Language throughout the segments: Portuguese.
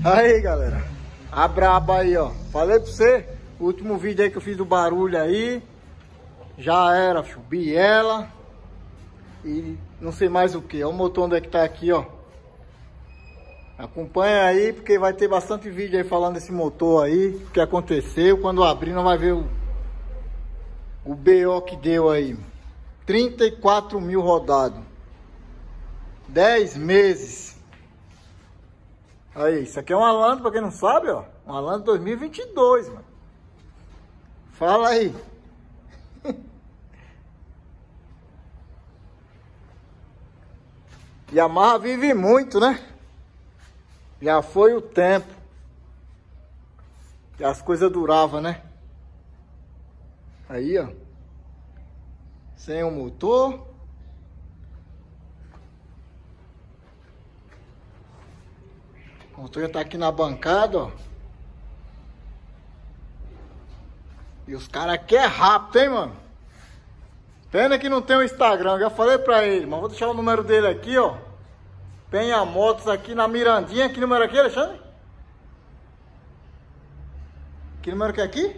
Aí, galera, a braba aí, ó. Falei pra você, o último vídeo aí que eu fiz do barulho aí, já era, filho, biela e não sei mais o que. Olha o motor onde é que tá aqui, ó. Acompanha aí, porque vai ter bastante vídeo aí falando desse motor aí, o que aconteceu. Quando abrir, nós vai ver o BO que deu aí. 34 mil rodado, 10 meses. Aí, isso aqui é um Alando, pra quem não sabe, ó. Um Alando 2022, mano. Fala aí. Yamaha vive muito, né? Já foi o tempo que as coisas duravam, né? Aí, ó. Sem o motor. O motor já tá aqui na bancada, ó. E os caras aqui é rápido, hein, mano? Pena que não tem o Instagram, já falei pra ele, mas vou deixar o número dele aqui, ó. Penha Motos aqui na Mirandinha. Que número aqui, Alexandre? Que número que é aqui?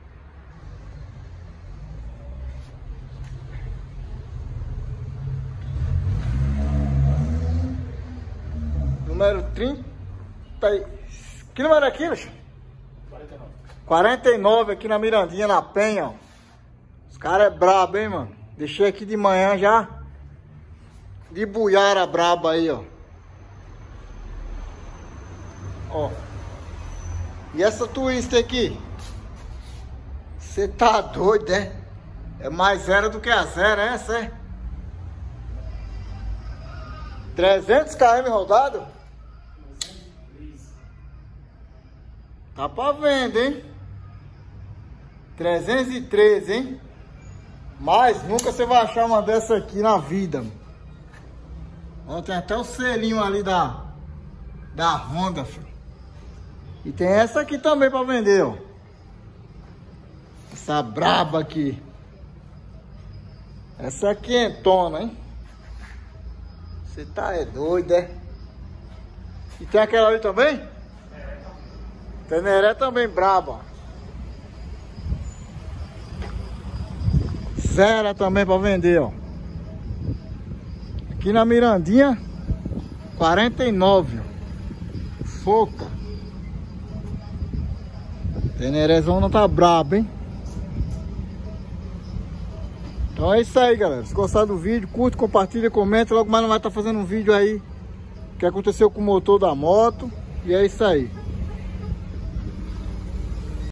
Número 30. Que número é aqui, Alexandre? 49. 49 aqui na Mirandinha, na Penha, ó. Os caras é brabo, hein, mano? Deixei aqui de manhã já. De buiara braba aí, ó. Ó. E essa Twister aqui? Você tá doido, é? É mais zero do que a zero, é essa, é? 300 km rodado? 303. Tá pra venda, hein? 313, hein? Mas nunca você vai achar uma dessa aqui na vida. Ó, tem até o selinho ali da Honda, filho. E tem essa aqui também pra vender, ó. Essa braba aqui. Essa aqui é quentona, hein? Você tá doido, é? E tem aquela ali também? Teneré também braba. Zero também pra vender, ó. Aqui na Mirandinha, 49, ó. Foca. Tenerezão não tá brabo, hein? Então é isso aí, galera. Se gostar do vídeo, curte, compartilha, comenta. Logo mais não vai estar fazendo um vídeo aí que aconteceu com o motor da moto. E é isso aí.